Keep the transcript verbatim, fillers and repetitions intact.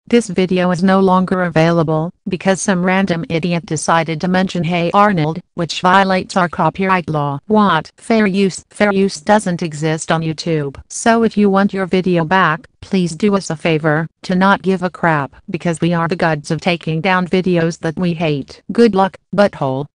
This video is no longer available because some random idiot decided to mention "Hey Arnold," which violates our copyright law. What? Fair use? Fair use doesn't exist on YouTube. So if you want your video back, please do us a favor to not give a crap, because we are the gods of taking down videos that we hate. Good luck, butthole.